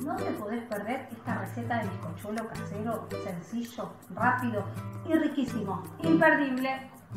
No te podés perder esta receta de bizcochuelo casero, sencillo, rápido y riquísimo, imperdible.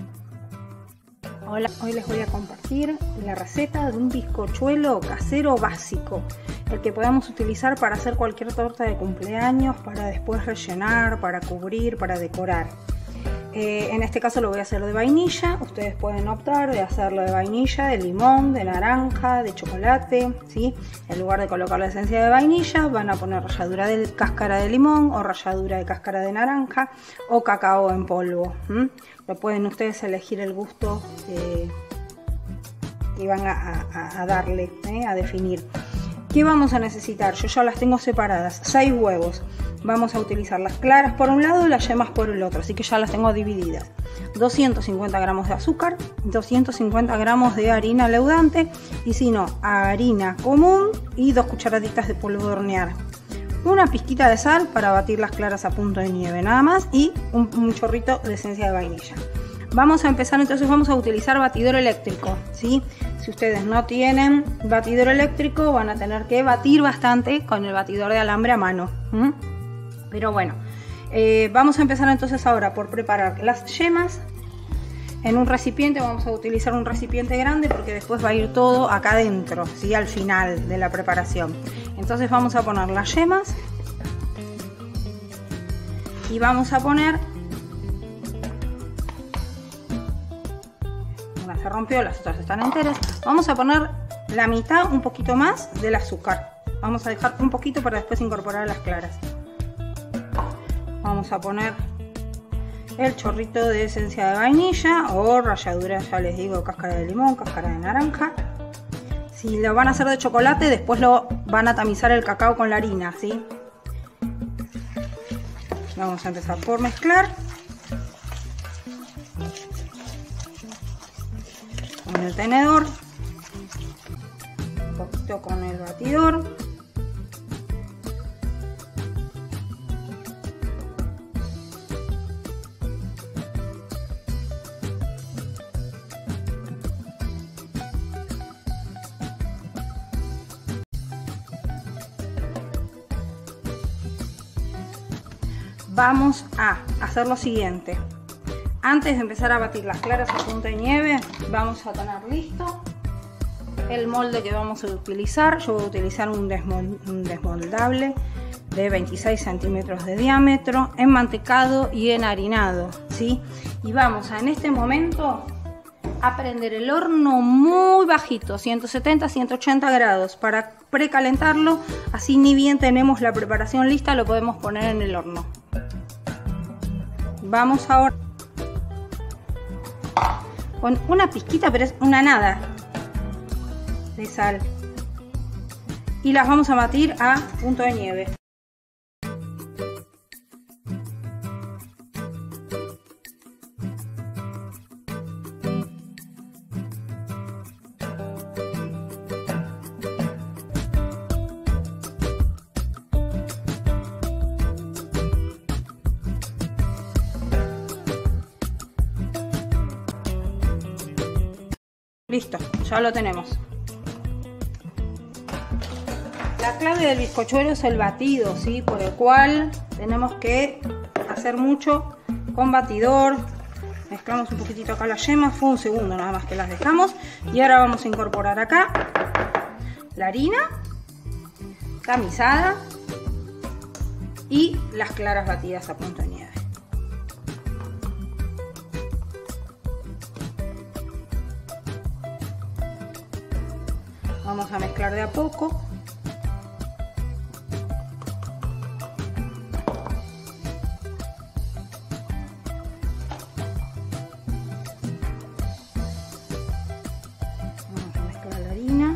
Hola, hoy les voy a compartir la receta de un bizcochuelo casero básico, el que podamos utilizar para hacer cualquier torta de cumpleaños, para después rellenar, para cubrir, para decorar. En este caso lo voy a hacer de vainilla. Ustedes pueden optar de hacerlo de vainilla, de limón, de naranja, de chocolate, ¿sí? En lugar de colocar la esencia de vainilla, van a poner ralladura de cáscara de limón o ralladura de cáscara de naranja o cacao en polvo. Lo pueden ustedes elegir el gusto que van a darle, a definir. ¿Qué vamos a necesitar? Yo ya las tengo separadas. 6 huevos. Vamos a utilizar las claras por un lado y las yemas por el otro, así que ya las tengo divididas. 250 gramos de azúcar, 250 gramos de harina leudante y si no, harina común y 2 cucharaditas de polvo de hornear. Una pizquita de sal para batir las claras a punto de nieve, nada más, y un chorrito de esencia de vainilla. Vamos a empezar, entonces vamos a utilizar batidor eléctrico, ¿sí? Si ustedes no tienen batidor eléctrico, van a tener que batir bastante con el batidor de alambre a mano. Pero bueno, vamos a empezar entonces ahora por preparar las yemas. En un recipiente, vamos a utilizar un recipiente grande porque después va a ir todo acá adentro, ¿sí? Al final de la preparación. Entonces vamos a poner las yemas y vamos a poner... Una se rompió, las otras están enteras. Vamos a poner la mitad, un poquito más del azúcar. Vamos a dejar un poquito para después incorporar las claras. Vamos a poner el chorrito de esencia de vainilla o ralladura, ya les digo, cáscara de limón, cáscara de naranja. Si lo van a hacer de chocolate, después lo van a tamizar el cacao con la harina, ¿sí? Vamos a empezar por mezclar. Con el tenedor, un poquito con el batidor. Vamos a hacer lo siguiente. Antes de empezar a batir las claras a punto de nieve, vamos a tener listo el molde que vamos a utilizar. Yo voy a utilizar un desmoldable de 26 centímetros de diámetro, enmantecado y enharinado, ¿sí? Y vamos a, en este momento, a prender el horno muy bajito, 170, 180 grados, para precalentarlo. Así ni bien tenemos la preparación lista, lo podemos poner en el horno. Vamos ahora con una pizquita, pero es una nada, de sal, y las vamos a batir a punto de nieve. Listo, ya lo tenemos. La clave del bizcochuelo es el batido, ¿sí? Por el cual tenemos que hacer mucho con batidor. Mezclamos un poquitito acá las yemas, fue un segundo nada más que las dejamos. Y ahora vamos a incorporar acá la harina tamizada y las claras batidas a punto de nieve. Vamos a mezclar de a poco. Vamos a mezclar la harina.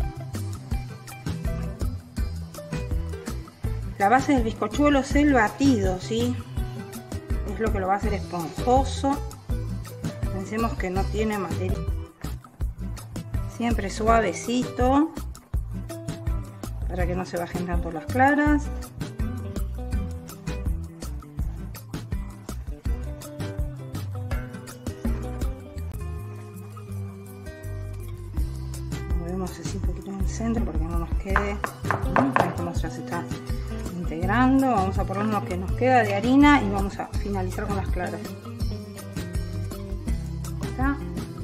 La base del bizcochuelo es el batido, ¿sí? Es lo que lo va a hacer esponjoso. Pensemos que no tiene materia. Siempre suavecito para que no se bajen tanto las claras. Movemos así un poquito en el centro para que no nos quede. Como se está integrando. Vamos a poner lo que nos queda de harina y vamos a finalizar con las claras. ¿Está?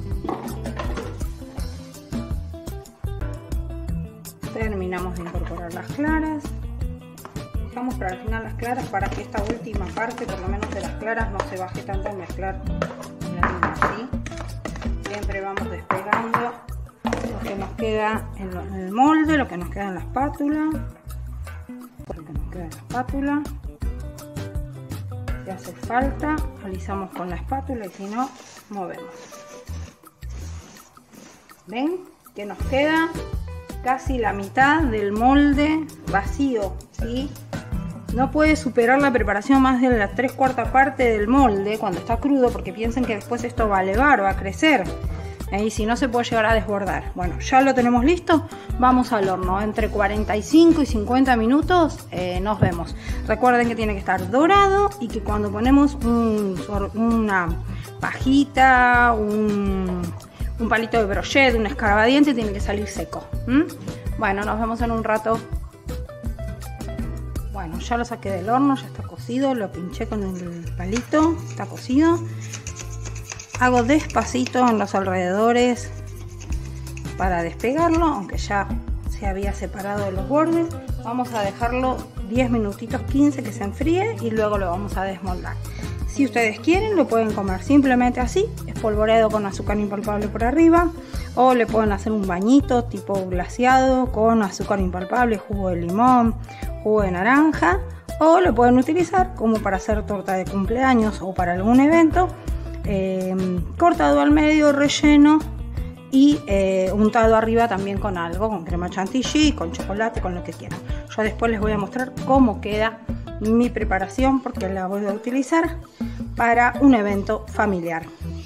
Terminamos de incorporar las claras. Dejamos para el final las claras para que esta última parte, por lo menos de las claras, no se baje tanto al mezclar la harina, ¿sí? Siempre vamos despegando lo que nos queda en el molde, lo que nos queda en la espátula. Si hace falta, alisamos con la espátula y si no, movemos. ¿Ven? Que nos queda casi la mitad del molde vacío, ¿sí? No puede superar la preparación más de la 3/4 parte del molde cuando está crudo, porque piensen que después esto va a elevar, va a crecer. Y si no, se puede llegar a desbordar. Bueno, ya lo tenemos listo. Vamos al horno. Entre 45 y 50 minutos nos vemos. Recuerden que tiene que estar dorado y que cuando ponemos una pajita, un palito de brochet, un escarbadiente, tiene que salir seco. Bueno, nos vemos en un rato. Bueno, ya lo saqué del horno, ya está cocido. Lo pinché con el palito, está cocido. Hago despacito en los alrededores para despegarlo, aunque ya se había separado de los bordes. Vamos a dejarlo 10 minutitos, 15, que se enfríe y luego lo vamos a desmoldar. Si ustedes quieren, lo pueden comer simplemente así, espolvoreado con azúcar impalpable por arriba, o le pueden hacer un bañito tipo glaseado con azúcar impalpable, jugo de limón, jugo de naranja, o lo pueden utilizar como para hacer torta de cumpleaños o para algún evento. Cortado al medio, relleno y untado arriba también con algo, con crema chantilly, con chocolate, con lo que quieran. Yo después les voy a mostrar cómo queda mi preparación porque la voy a utilizar para un evento familiar.